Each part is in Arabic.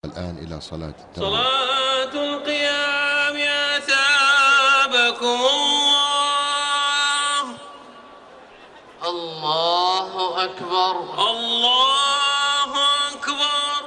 الآن إلى صلاة التراويح. صلاة القيام أثابكم الله. الله أكبر. الله أكبر.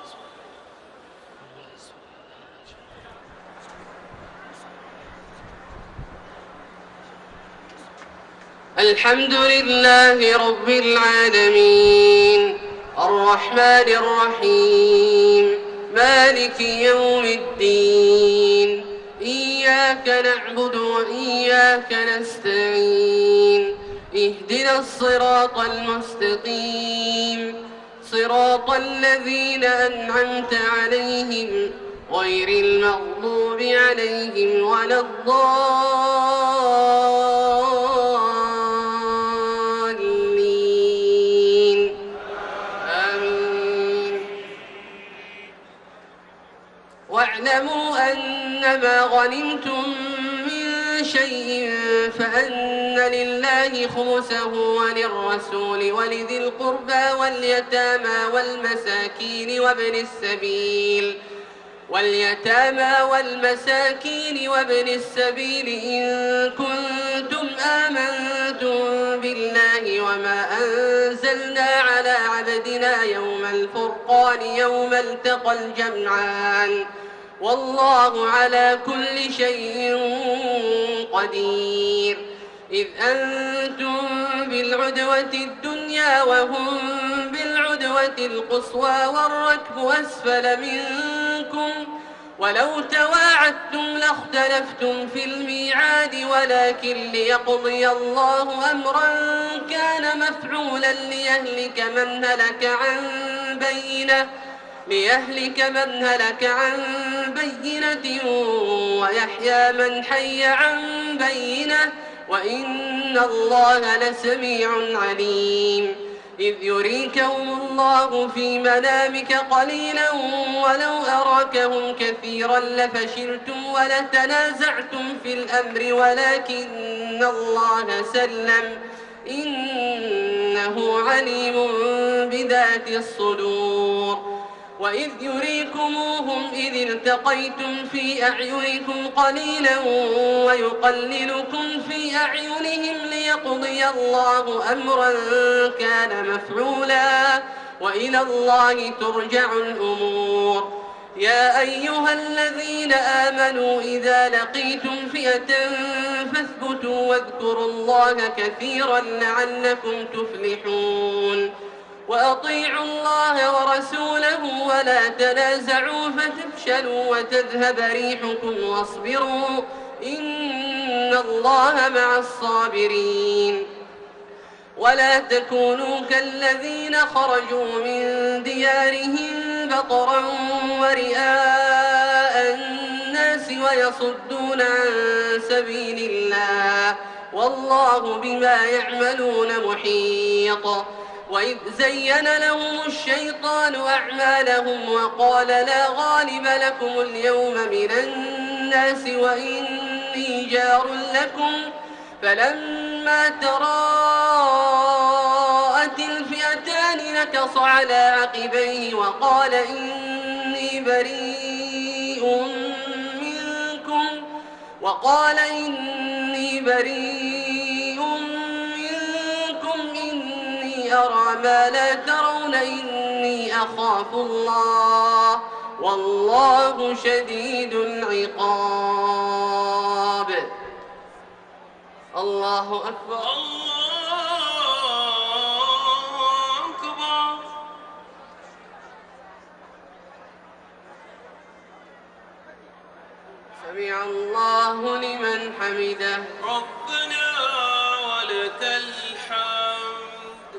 الحمد لله رب العالمين الرحمن الرحيم مالك يوم الدين إياك نعبد وإياك نستعين اهدنا الصراط المستقيم صراط الذين أنعمت عليهم غير المغضوب عليهم ولا الضالين آمين. واعلموا أنما غنمتم من شيء فأن لله خمسه وللرسول ولذي القربى واليتامى والمساكين وابن السبيل إن كنتم آمنتم بالله وما أنزلنا على عبدنا يوم الفرقان يوم التقى الجمعان والله على كل شيء قدير. إذ أنتم بالعدوة الدنيا وهم بالعدوة القصوى والركب أسفل منكم ولو تواعدتم لاختلفتم في الميعاد ولكن ليقضي الله أمرا كان مفعولا ليهلك من هلك عن بينة ويحيى من حي عن بينة وإن الله لسميع عليم. إذ يريكهم الله في منامك قليلا ولو أراكهم كثيرا لفشلتم ولتنازعتم في الأمر ولكن الله سلم إنه عليم بذات الصدور. وإذ يريكموهم إذ التقيتم في أعينكم قليلا ويقللكم في أعينهم ليقضي الله أمرا كان مفعولا وإلى الله ترجع الأمور. يا أيها الذين آمنوا إذا لقيتم فئة فاثبتوا واذكروا الله كثيرا لعلكم تفلحون. وأطيعوا الله ورسوله ولا تنازعوا فتفشلوا وتذهب ريحكم واصبروا إن الله مع الصابرين. ولا تكونوا كالذين خرجوا من ديارهم بطرا ورئاء الناس ويصدون عن سبيل الله والله بما يعملون محيط. وإذ زين لهم الشيطان أعمالهم وقال لا غالب لكم اليوم من الناس وإني جار لكم فلما تراءت الفئتان نكص على عقبيه وقال إني بريء منكم إني أرى ما لا ترون إني أخاف الله والله شديد العقاب. الله أكبر. الله أكبر. سمع الله لمن حمده. ربنا ولك الحمد.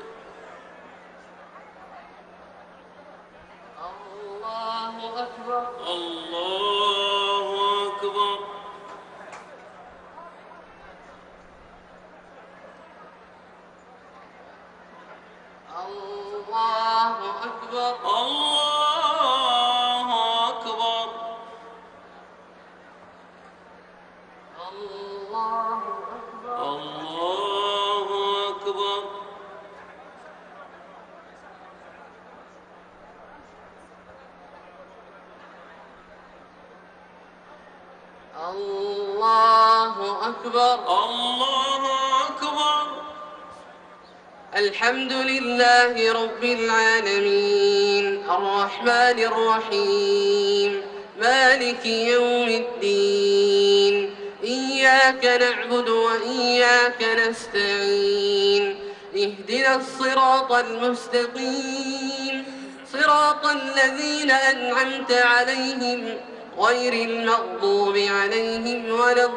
الله أكبر. الله أكبر. الله أكبر. الله أكبر. الله أكبر. الله أكبر. الله أكبر. الله أكبر. الحمد لله رب العالمين الرحمن الرحيم مالك يوم الدين إياك نعبد وإياك نستعين اهدنا الصراط المستقيم صراط الذين أنعمت عليهم غير المغضوب عليهم ولا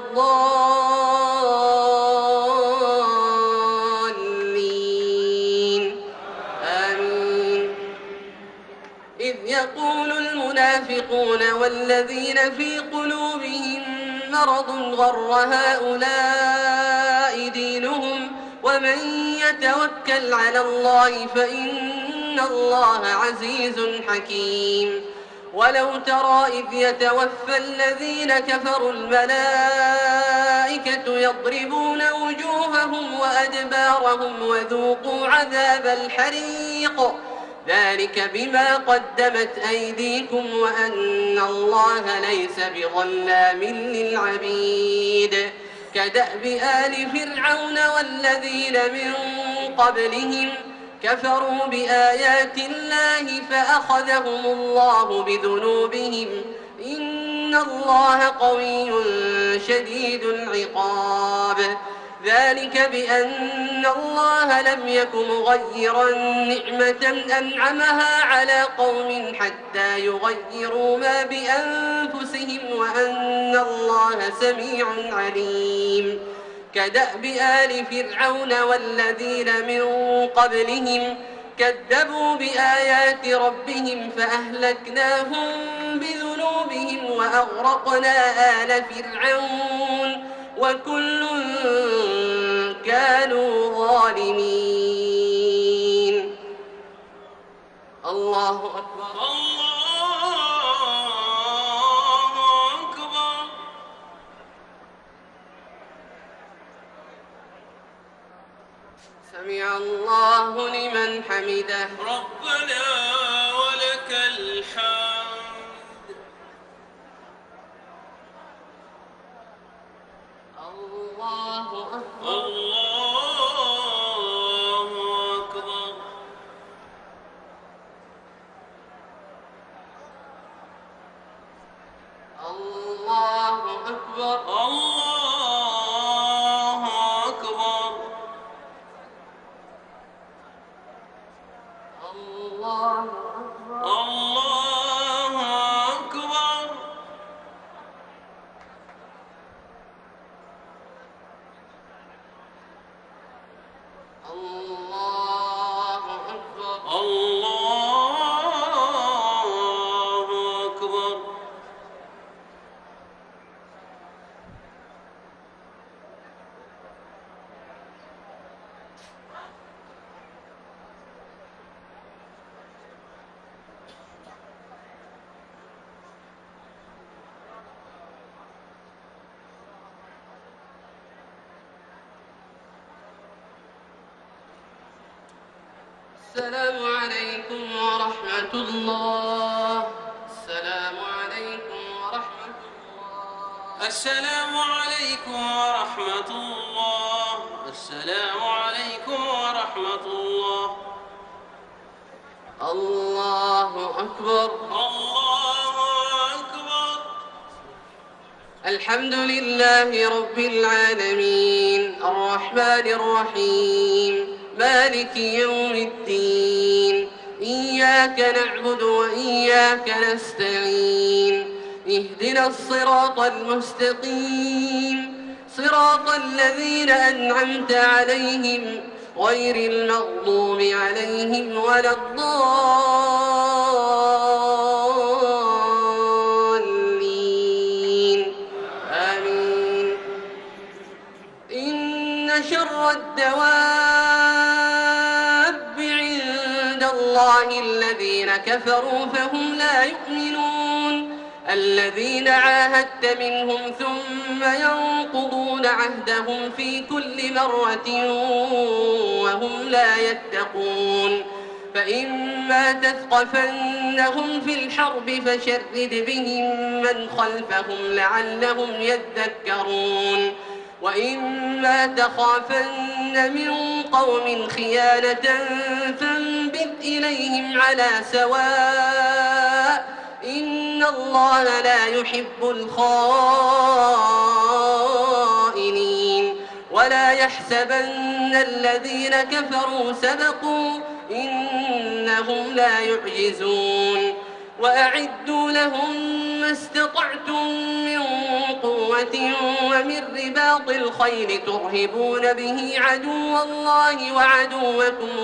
الضالين آمين. إذ يقول المنافقون والذين في قلوبهم مرض غر هؤلاء دينهم ومن يتوكل على الله فإن الله عزيز حكيم. ولو ترى إذ يتوفى الذين كفروا الملائكة يضربون وجوههم وأدبارهم وذوقوا عذاب الحريق ذلك بما قدمت أيديكم وأن الله ليس بظلام للعبيد. كدأب آل فرعون والذين من قبلهم كفروا بآيات الله فأخذهم الله بذنوبهم إن الله قوي شديد العقاب. ذلك بأن الله لم يك مغيرا نعمة أنعمها على قوم حتى يغيروا ما بأنفسهم وأن الله سميع عليم. كدأب آل فرعون والذين من قبلهم كذبوا بآيات ربهم فأهلكناهم بذنوبهم وأغرقنا آل فرعون وكل كانوا ظالمين. الله أكبر. الله أكبر. سمع الله لمن حمده. ربنا ولك الحمد. الله أكبر. الله أكبر. الله أكبر. الله أكبر. الله أكبر. الله أكبر. الله أكبر. الله أكبر. السلام عليكم ورحمة الله. السلام عليكم ورحمة الله. السلام عليكم ورحمة الله. السلام عليكم ورحمة الله. الله أكبر. الله أكبر. الحمد لله رب العالمين الرحمن الرحيم مالك يوم الدين إياك نعبد وإياك نستعين اهدنا الصراط المستقيم صراط الذين أنعمت عليهم غير المغضوب عليهم ولا الضالين آمين. إن شر الدواب عند الله الذين كفروا فهم لا يؤمنون الذين عاهدت منهم ثم ينقضون عهدهم في كل مرة وهم لا يتقون فإما تثقفنهم في الحرب فشرد بهم من خلفهم لعلهم يذكرون وإما تخافن من قوم خيانة فانبذ إليهم على سواء إن الله لا يحب الخائنين ولا يحسبن الذين كفروا سبقوا إنهم لا يعجزون وأعدوا لهم ما استطعتم من قوة ومن رباط الخيل ترهبون به عدو الله وعدوكم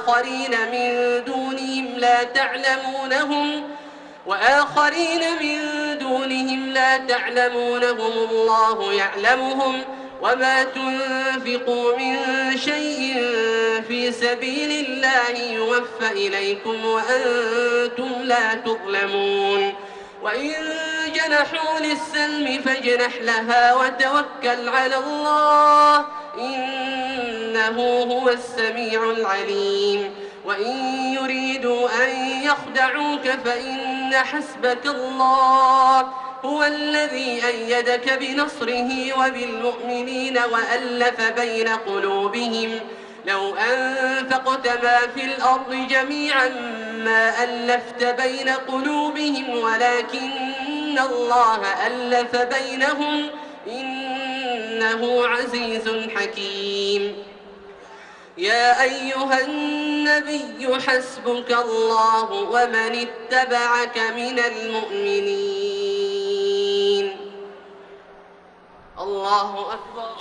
وآخرين من دونهم لا تعلمونهم الله يعلمهم وما تنفقوا من شيء في سبيل الله يوفى إليكم وأنتم لا تظلمون وإن جنحوا للسلم فاجنح لها وتوكل على الله إنه هو السميع العليم وإن يريدوا أن يخدعوك فإن حسبك الله هو الذي أيدك بنصره وبالمؤمنين وألف بين قلوبهم لو أنفقت ما في الأرض جميعا ما ألفت بين قلوبهم ولكن الله ألف بينهم إنه عزيز حكيم يا أيها النبي حسبك الله ومن اتبعك من المؤمنين الله أكبر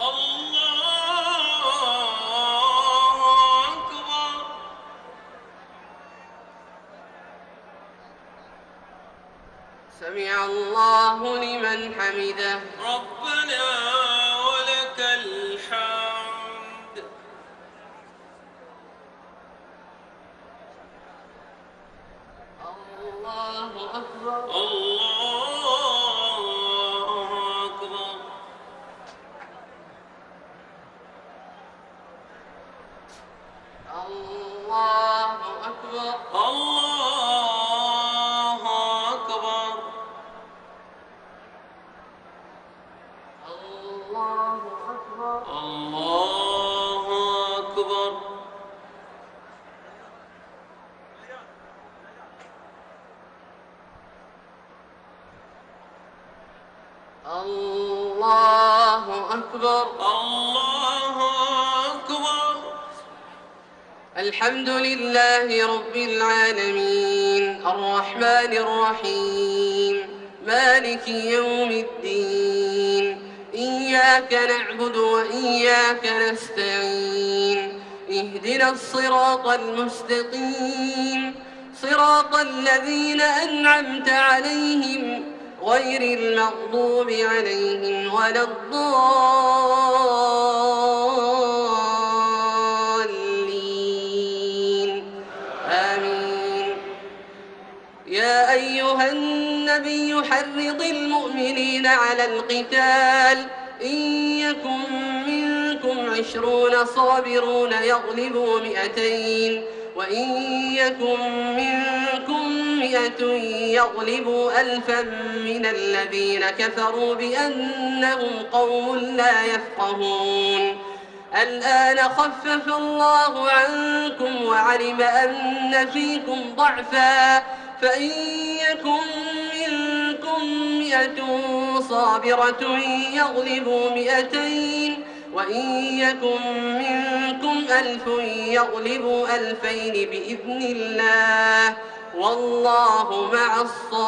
سمع الله لمن حمده ربنا ولك الحمد الله أكبر الله أكبر الله أكبر الله أكبر الله أكبر الله أكبر الله أكبر الله أكبر الحمد لله رب العالمين الرحمن الرحيم مالك يوم الدين إياك نعبد وإياك نستعين اهدنا الصراط المستقيم صراط الذين أنعمت عليهم غير المغضوب عليهم ولا الضالين آمين يا أيها النبي حرض المؤمنين على القتال إن يكن منكم 20 صابرون يغلبوا 200 وإن يكن منكم 100 يغلبوا 1000 من الذين كفروا بأنهم قوم لا يفقهون الآن خفف الله عنكم وعلم أن فيكم ضعفا فإن يكن منكم 100 صابرة يغلبوا 200 وإن يكن منكم 1000 يغلبوا 2000 بإذن الله والله مع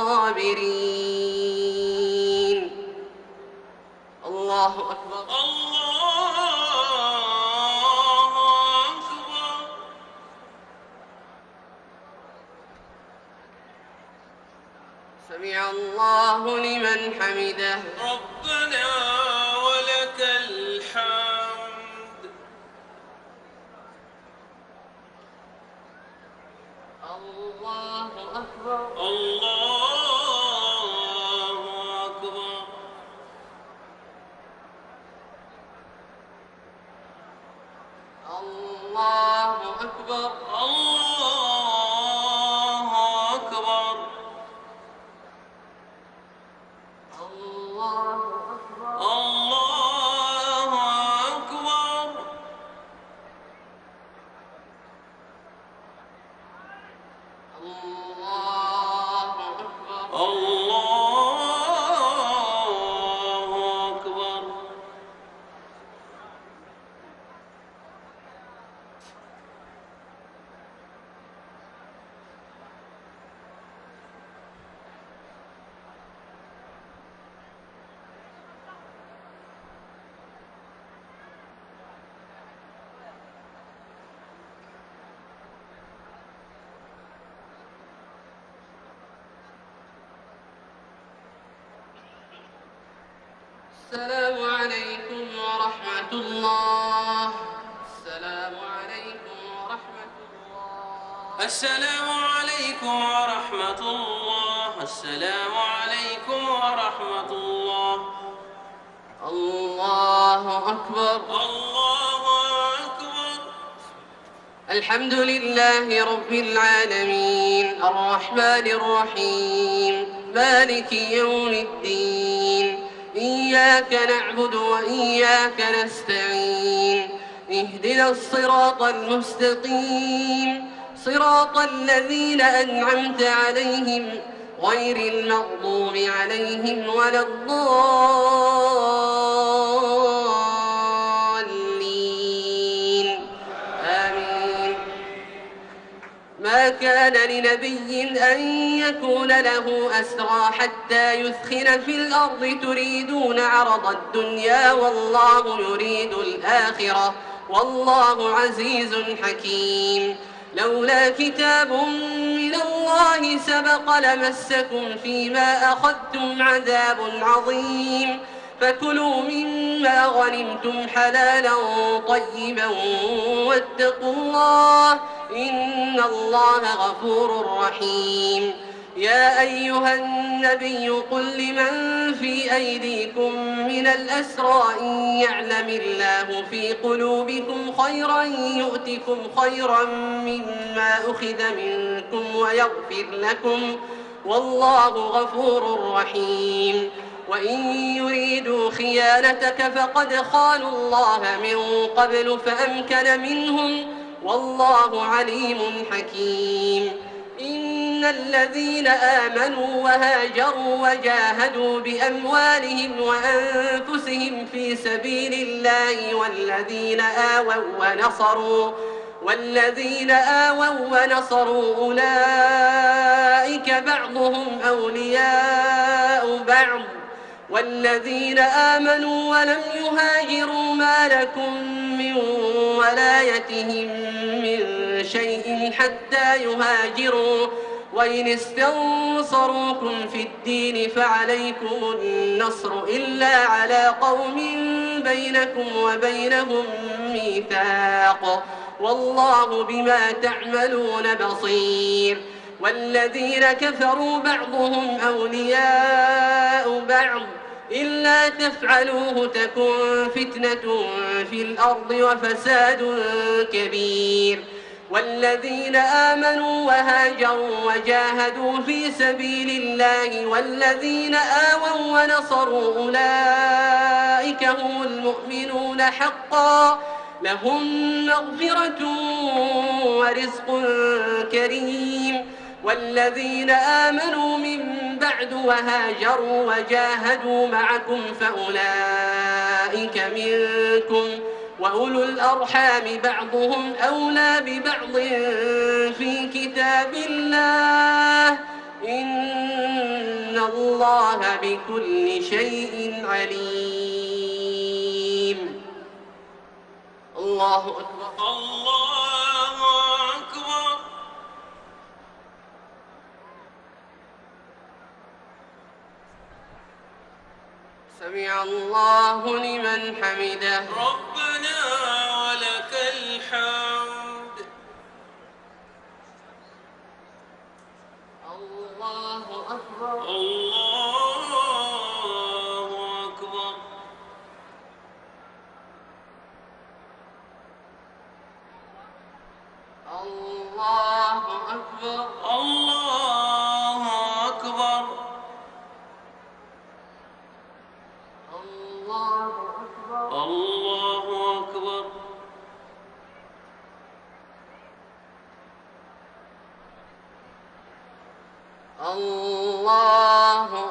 الصابرين الله أكبر الله أكبر سمع الله لمن حمده ربنا ولك الحمد الله أكبر الله أكبر الله أكبر الله الله أكبر. الله أكبر. الله أكبر. السلام عليكم ورحمة الله. السلام عليكم ورحمة الله. السلام عليكم ورحمة الله. السلام عليكم ورحمة الله. الله أكبر. الله أكبر. الحمد لله رب العالمين الرحمن الرحيم مالك يوم الدين إياك نعبد وإياك نستعين اهدنا الصراط المستقيم صراط الذين أنعمت عليهم غير المغضوب عليهم ولا الضالين آمين. ما كان لنبي أن يكون له أسرى حتى يثخن في الأرض تريدون عرض الدنيا والله يريد الآخرة والله عزيز حكيم. لولا كتاب من الله سبق لمسكم فيما أخذتم عذاب عظيم فكلوا مما غنمتم حلالا طيبا واتقوا الله إن الله غفور رحيم. يا أيها النبي قل لمن في أيديكم من الأسرى إن يعلم الله في قلوبكم خيرا يؤتكم خيرا مما أخذ منكم ويغفر لكم والله غفور رحيم. وإن يريدوا خيانتك فقد خانوا الله من قبل فأمكن منهم والله عليم حكيم. إن الذين آمنوا وهاجروا وجاهدوا بأموالهم وأنفسهم في سبيل الله والذين آووا ونصروا أولئك بعضهم أولياء بعض والذين آمنوا ولم يهاجروا ما لكم من ولايتهم من شيء حتى يهاجروا وإن استنصروكم في الدين فعليكم النصر إلا على قوم بينكم وبينهم ميثاق والله بما تعملون بصير. والذين كفروا بعضهم أولياء بعض إلا تفعلوه تكن فتنة في الأرض وفساد كبير. والذين آمنوا وهاجروا وجاهدوا في سبيل الله والذين آووا ونصروا أولئك هم المؤمنون حقا لهم مغفرة ورزق كريم. والذين آمنوا من بعد وهاجروا وجاهدوا معكم فأولئك منكم وأولو الأرحام بعضهم أولى ببعض في كتاب الله إن الله بكل شيء عليم. الله أكبر. الله أكبر. سمع الله لمن حمده. ربنا ولك الحمد. الله أكبر. الله أكبر. الله أكبر. الله أكبر.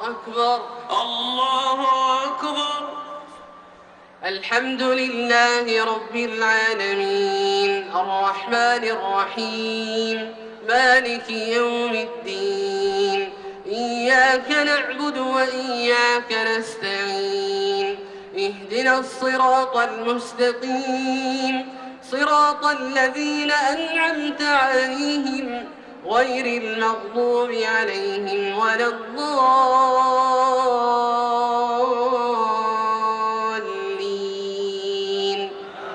أكبر. الله أكبر. الحمد لله رب العالمين الرحمن الرحيم مالك يوم الدين إياك نعبد وإياك نستعين اهدنا الصراط المستقيم صراط الذين أنعمت عليهم غير المغضوب عليهم ولا الضالين.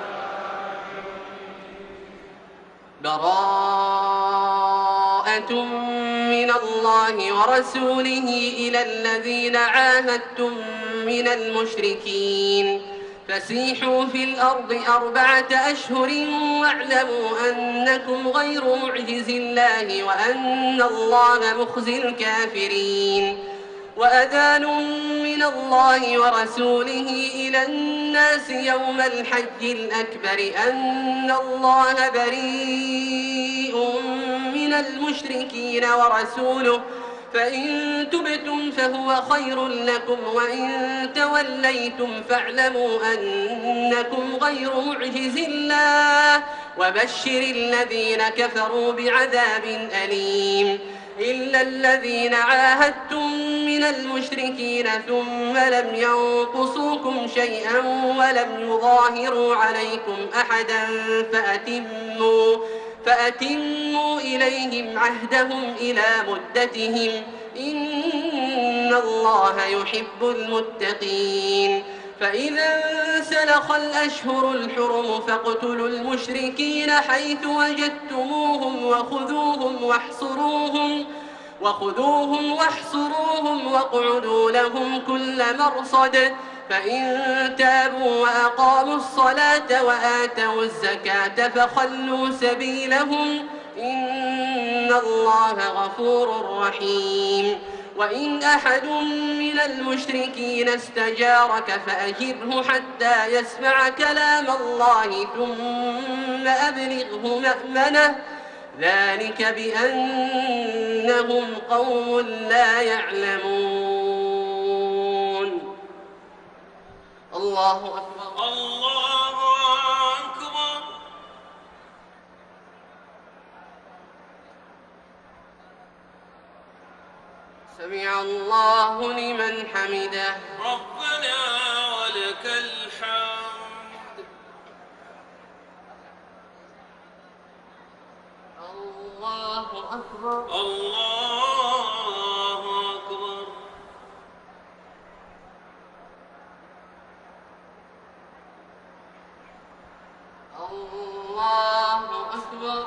براءة من الله ورسوله إلى الذين عاهدتم من المشركين فسيحوا في الأرض 4 أشهر واعلموا أنكم غير معجز الله وأن الله مخزي الكافرين. وأذان من الله ورسوله إلى الناس يوم الحج الأكبر أن الله بريء من المشركين ورسوله فإن تبتم فهو خير لكم وإن توليتم فاعلموا أنكم غير معجز الله وبشر الذين كفروا بعذاب أليم. إلا الذين عاهدتم من المشركين ثم لم ينقصوكم شيئا ولم يظاهروا عليكم أحدا فأتموا إليهم عهدهم إلى مدتهم إن الله يحب المتقين. فإذا انسلخ الأشهر الحرم فاقتلوا المشركين حيث وجدتموهم وخذوهم واحصروهم واقعدوا لهم كل مرصد فإن تابوا وأقاموا الصلاة وآتوا الزكاة فخلوا سبيلهم إن الله غفور رحيم. وإن أحد من المشركين استجارك فأجره حتى يسمع كلام الله ثم أبلغه مأمنه ذلك بأنهم قوم لا يعلمون. الله أكبر. الله أكبر. سمع الله لمن حمده. ربنا ولك الحمد. الله أكبر. الله أكبر. الله أكبر.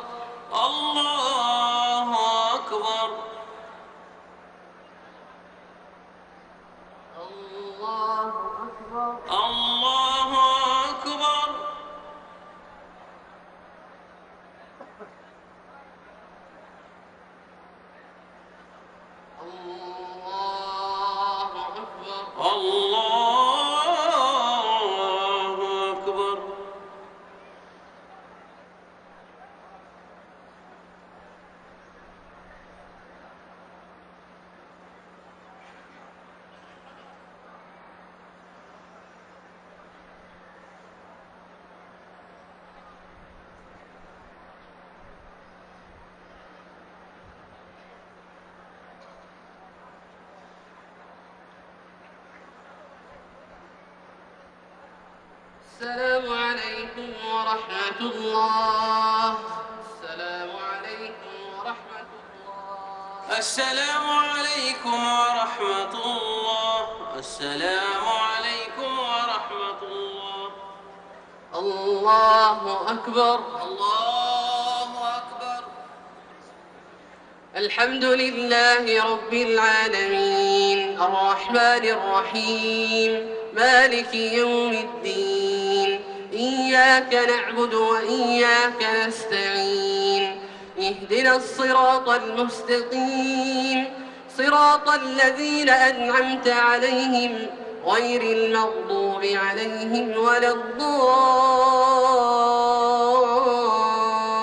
الله أكبر. الله أكبر. الله أكبر. الله أكبر. الله أكبر. السلام عليكم ورحمة الله. السلام عليكم ورحمة الله. السلام عليكم ورحمة الله. السلام عليكم ورحمة الله. الله أكبر. الله أكبر. الحمد لله رب العالمين الرحمن الرحيم مالك يوم الدين إياك نعبد وإياك نستعين اهدنا الصراط المستقيم صراط الذين أنعمت عليهم غير المغضوب عليهم ولا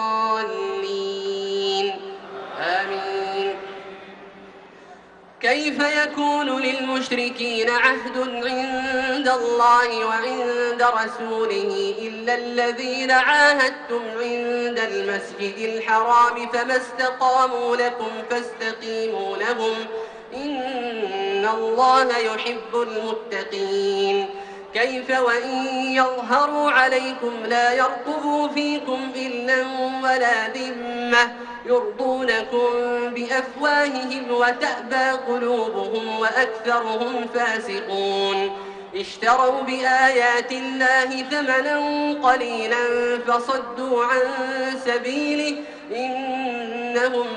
الضالين آمين. كيف كيف يكون للمشركين عهد عند الله وعند رسوله إلا الذين عاهدتم عند المسجد الحرام فما استقاموا لكم فاستقيموا لهم إن الله يحب المتقين كيف وإن يظهروا عليكم لا يرقبوا فيكم إلا ولا ذمة يرضونكم بأفواههم وتأبى قلوبهم وأكثرهم فاسقون اشتروا بآيات الله ثمنا قليلا فصدوا عن سبيله إنهم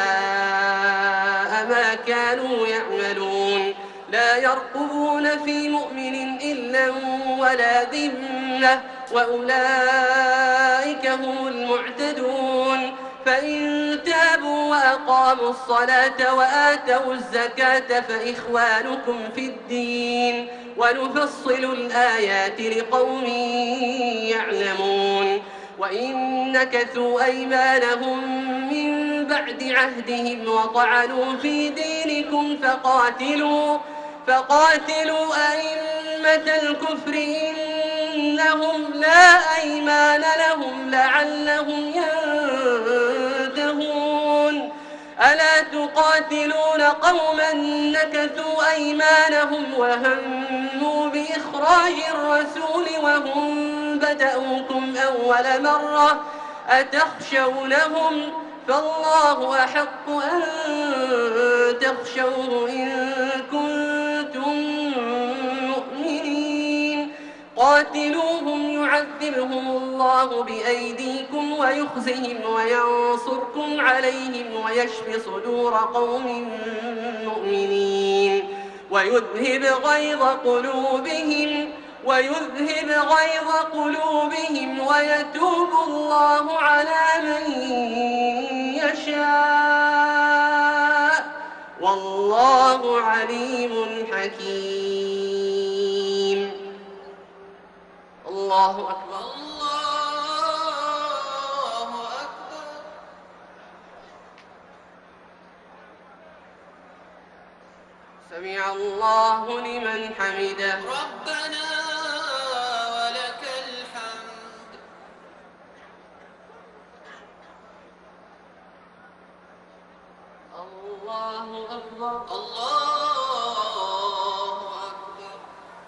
ساء ما كانوا يعملون لا يرقبون في مؤمن إلا ولا ذمة وأولئك هم المعتدون فإن تابوا وأقاموا الصلاة وآتوا الزكاة فإخوانكم في الدين ونفصل الآيات لقوم يعلمون وإن نكثوا أيمانهم من بعد عهدهم وطعنوا في دينكم فقاتلوا أئمة الكفر إنهم لا أيمان لهم لعلهم ينتهون ألا تقاتلون قوما نكثوا أيمانهم وهموا بإخراج الرسول وهم بدأوكم أول مرة أتخشونهم فالله أحق أن تخشوه إن كنتم مؤمنين قاتلوهم يعذبهم الله بأيديكم ويخزهم وينصركم عليهم ويشف صدور قوم مؤمنين ويذهب غيظ قلوبهم ويتوب الله على من يشاء والله عليم حكيم الله أكبر الله أكبر. سمع الله لمن حمده ربنا ولك الحمد. الله أكبر الله أكبر.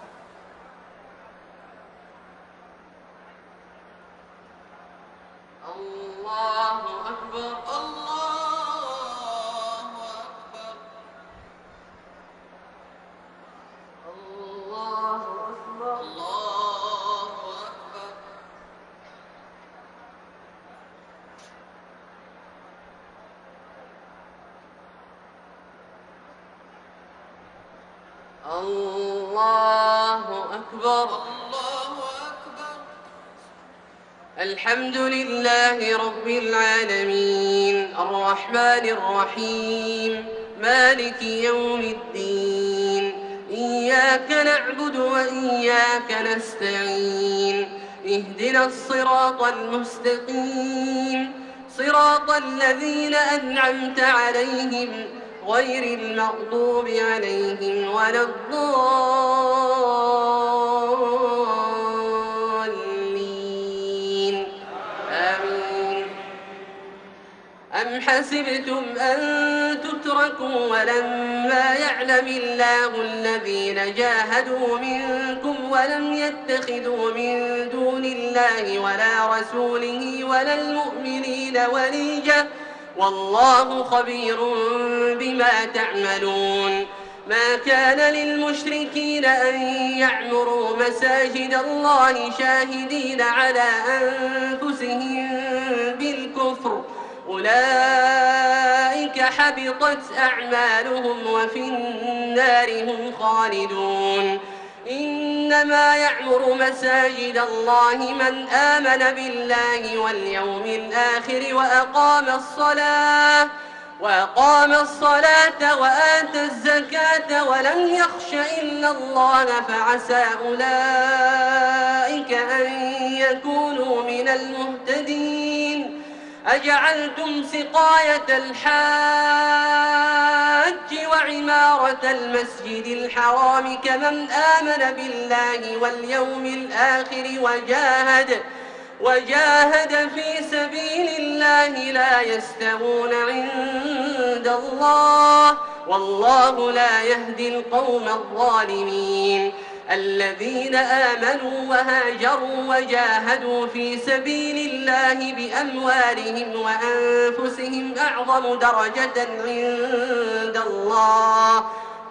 الله أكبر الله أكبر. الله أكبر الله أكبر. الله أكبر الله أكبر. الحمد لله رب العالمين الرحمن الرحيم مالك يوم الدين إياك نعبد وإياك نستعين اهدنا الصراط المستقيم صراط الذين أنعمت عليهم غير المغضوب عليهم ولا الضالين آمين أم حسبتم أن تتركوا ولما يعلم الله الذين جاهدوا منكم ولم يتخذوا من دون الله ولا رسوله ولا المؤمنين وليجة والله خبير بما تعملون ما كان للمشركين أن يعمروا مساجد الله شاهدين على أنفسهم بالكفر أولئك حبطت أعمالهم وفي النار هم خالدون إنما يعمر مساجد الله من آمن بالله واليوم الآخر وأقام الصلاة وآتى الزكاة ولم يخش إلا الله فعسى أولئك أن يكونوا من المهتدين أجعلتم سقاية الحاج وعمارة المسجد الحرام كمن آمن بالله واليوم الآخر وجاهد في سبيل الله لا يستوون عند الله والله لا يهدي القوم الظالمين الذين آمنوا وهاجروا وجاهدوا في سبيل الله بأموالهم وأنفسهم أعظم درجة عند الله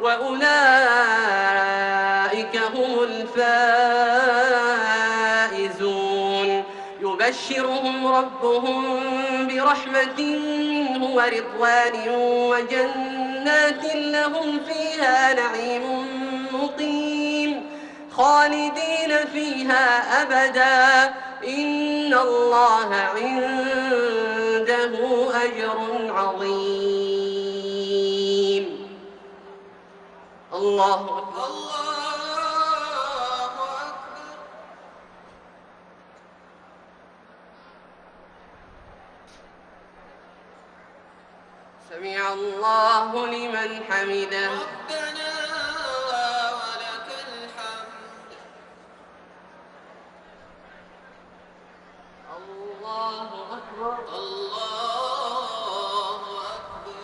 وأولئك هم الفائزون يبشرهم ربهم برحمة منه ورضوان وجنات لهم فيها نعيم مقيم خالدين فيها أبدا إن الله عنده أجر عظيم. الله أكبر. الله أكبر. سمع الله لمن حمده. ربنا ولك الحمد. الله أكبر. الله أكبر.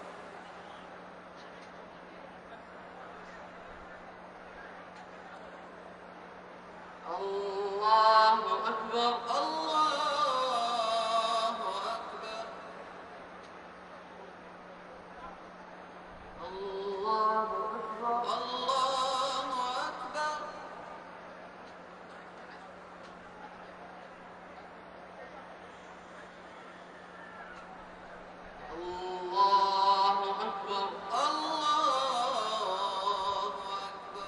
الله أكبر. الله أكبر. الله أكبر. الله أكبر. الله أكبر. الله أكبر.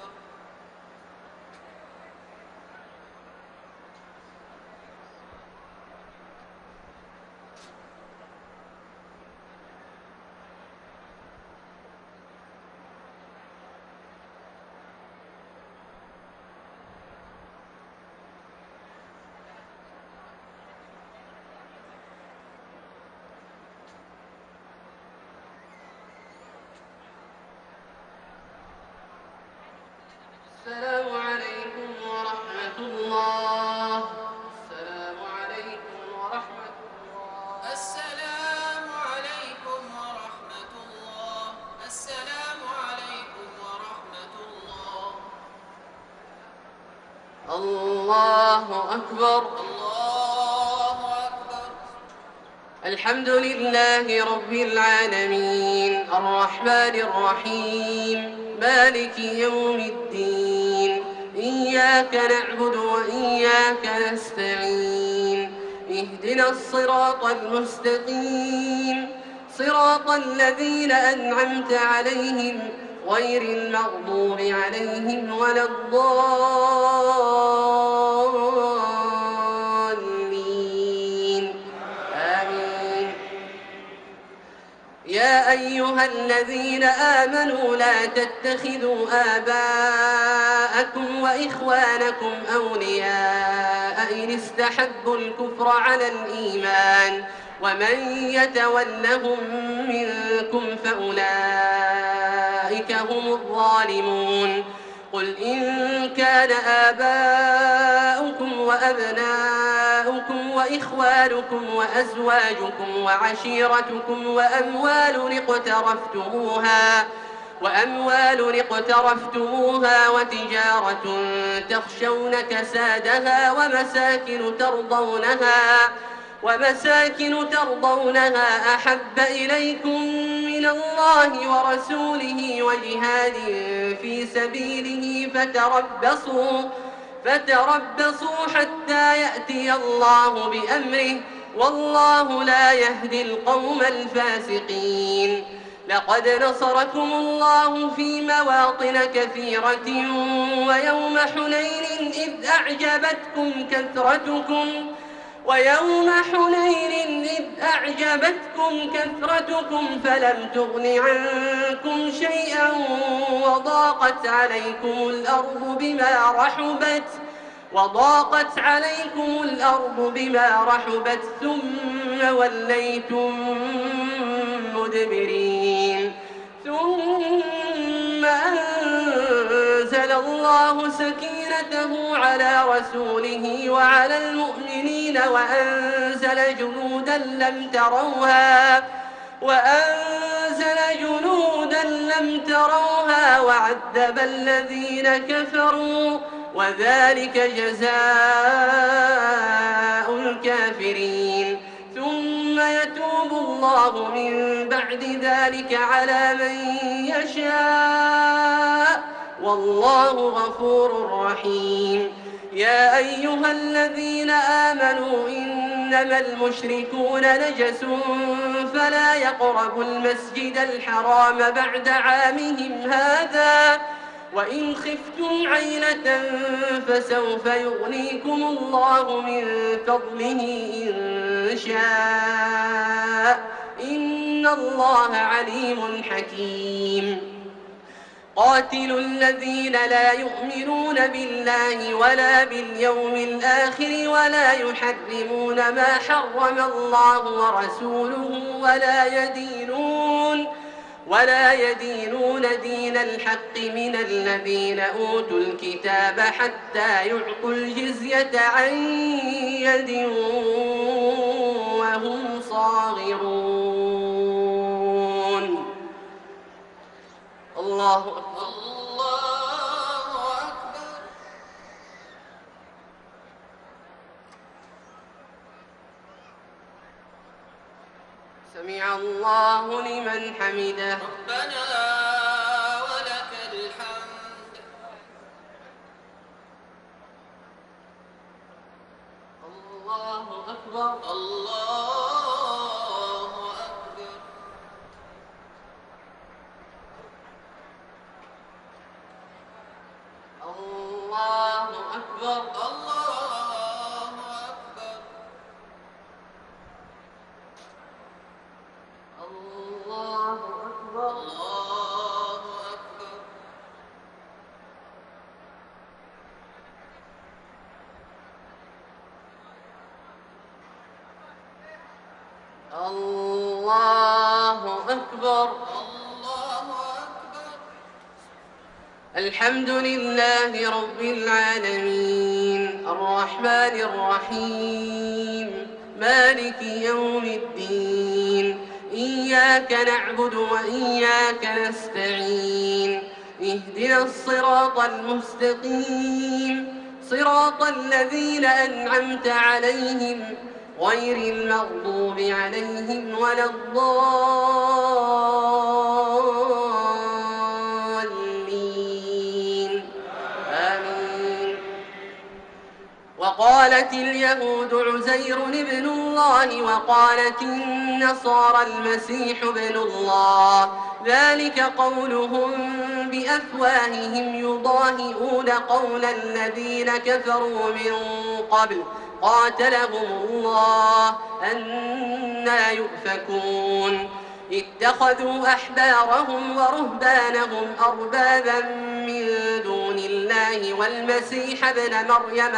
السلام عليكم ورحمة الله. السلام عليكم ورحمة الله. السلام عليكم ورحمة الله. السلام عليكم ورحمة الله. الله أكبر. الله أكبر. الحمد لله رب العالمين الرحمن الرحيم مالك يوم الدين إياك نعبد وإياك نستعين اهدنا الصراط المستقيم صراط الذين أنعمت عليهم غير المغضوب عليهم ولا الضالين آمين. يا أيها الذين آمنوا لا تتخذوا آباءكم وإخوانكم أولياء إن استحبوا الكفر على الإيمان ومن يتولهم منكم فأولئك هم الظالمون. قل إن كان آباؤكم وأبناؤكم وإخوانكم وأزواجكم وعشيرتكم وأموال اقترفتموها وتجارة تخشون كسادها ومساكن ترضونها أحب إليكم من الله ورسوله وجهاد في سبيله فتربصوا حتى يأتي الله بأمره والله لا يهدي القوم الفاسقين. لقد نصركم الله في مواطن كثيرة ويوم حنين إذ أعجبتكم كثرتكم فلم تغن عنكم شيئا وضاقت عليكم الأرض بما رحبت وضاقت عليكم الأرض بما رحبت ثم وليتم مدبرين ثم أنزل الله سكينته على رسوله وعلى المؤمنين وأنزل جنودا لم تروها وعذب الذين كفروا وذلك جزاء الكافرين ثم يتوب الله من بعد ذلك على من يشاء والله غفور رحيم يا أيها الذين آمنوا إنما المشركون نجس فلا يقربوا المسجد الحرام بعد عامهم هذا وإن خفتم عيلة فسوف يغنيكم الله من فضله إن شاء إن الله عليم حكيم قاتلوا الذين لا يؤمنون بالله ولا باليوم الآخر ولا يحرمون ما حرم الله ورسوله ولا يدينون دين الحق من الذين أوتوا الكتاب حتى يعطوا الجزية عن يد وهم صاغرون. الله أكبر. الله أكبر. سمع الله لمن حمده. ربنا ولك الحمد. الله أكبر. الله أكبر. الله أكبر. الله أكبر. الله أكبر. الله أكبر. الله أكبر. الله أكبر. الحمد لله رب العالمين الرحمن الرحيم مالك يوم الدين إياك نعبد وإياك نستعين اهدنا الصراط المستقيم صراط الذين أنعمت عليهم غير المغضوب عليهم ولا الضالين آمين. وقالت اليهود عزير ابن الله وقالت النصارى المسيح ابن الله ذلك قولهم بأفواههم يضاهئون قول الذين كفروا من قبل قاتلهم الله أنى يؤفكون اتخذوا أحبارهم ورهبانهم أربابا من دون الله والمسيح ابن مريم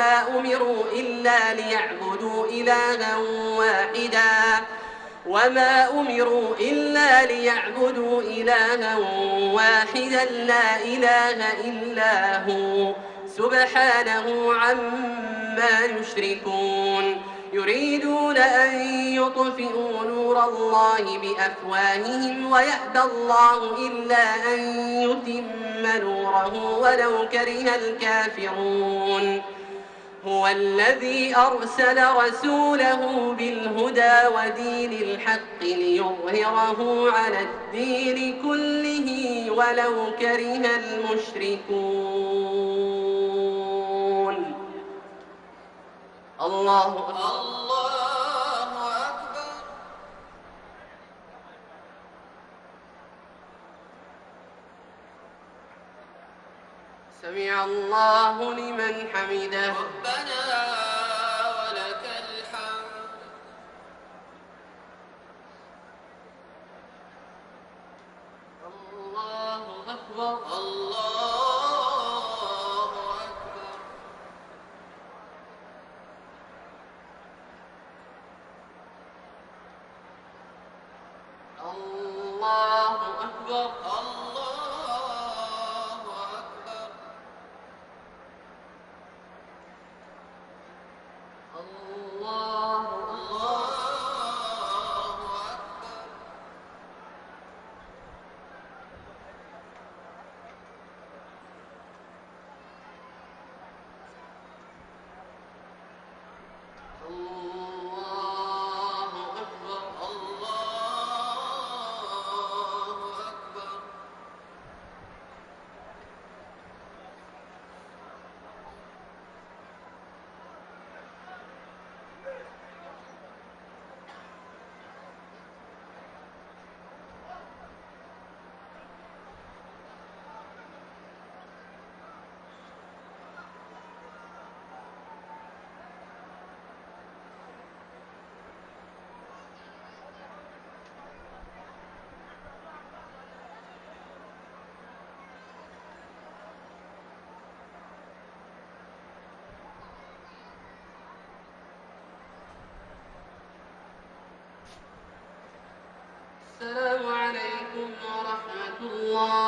وما أمروا إلا ليعبدوا إلها واحدا لا إله إلا هو سبحانه عما يشركون يريدون أن يطفئوا نور الله بأفواههم ويأبى الله إلا أن يتم نوره ولو كره الكافرون هو الذي أرسل رسوله بالهدى ودين الحق ليظهره على الدين كله ولو كره المشركون. الله أكبر. الله أكبر. سمع الله لمن حمده. ربنا ولك الحمد. الله أكبر. الله أكبر. السلام عليكم ورحمة الله.